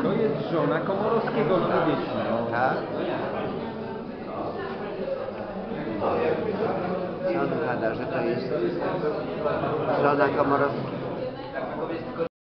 To jest żona Komorowskiego Ludwika. Tak? Co on gada, że to jest żona Komorowskiego?